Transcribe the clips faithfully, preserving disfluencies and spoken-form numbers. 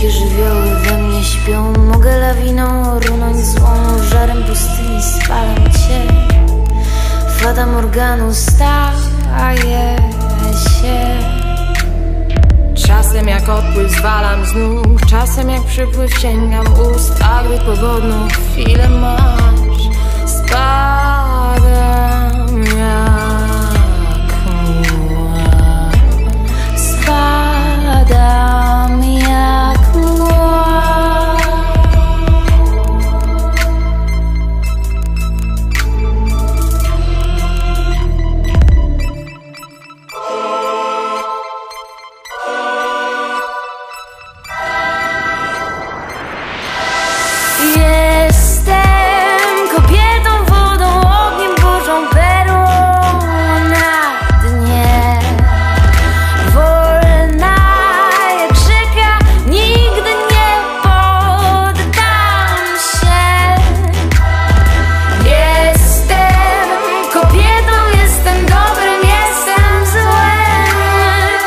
Wszystkie żywioły we mnie śpią. Mogę lawiną runąć złą, żarem pustyni spalam cię. Fata Morganu staje się. Czasem jak odpływ zwalam z nóg, czasem jak przypływ sięgam ust. A gdy pogodną chwilę masz, spadam jak mgła. Spadam jak mgła. Jestem kobietą, wodą, ogniem, burzą, perłą na dnie. Wolna jak rzeka, nigdy nie poddam się. Jestem kobietą, jestem dobrym, jestem złem.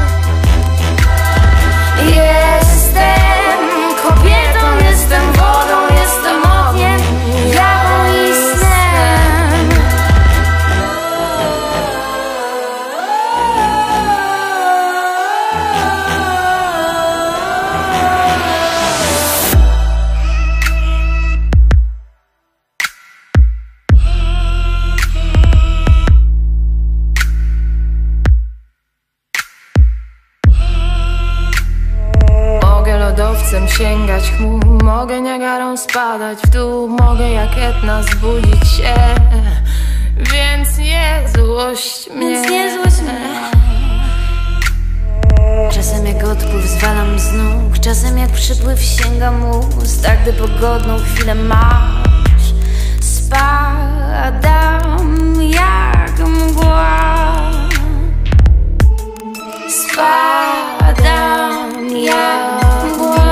Jestem kobietą, jestem wodą, jestem ogniem, jawą i snem. Mogę lodowcem sięgać chmur, mogę Niagarą spadać w dół, mogę jak Etna zbudzić się. Więc nie złość mnie, Więc nie złość mnie. Czasem jak odpływ zwalam z nóg, czasem jak przypływ sięgam ust. A gdy pogodną chwilę masz, spadam jak mgła. Spadam jak mgła.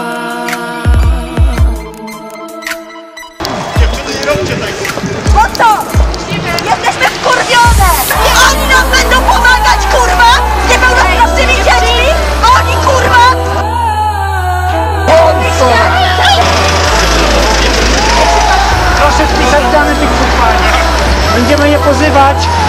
Dziewczyny, nie róbcie tego! Po co? Jesteśmy wkurwione! I oni nam będą pomagać, kurwa! Z niepełnosprawnymi dziećmi! Oni, kurwa! Proszę wpisać dane tych uchwaleń. Będziemy je pozywać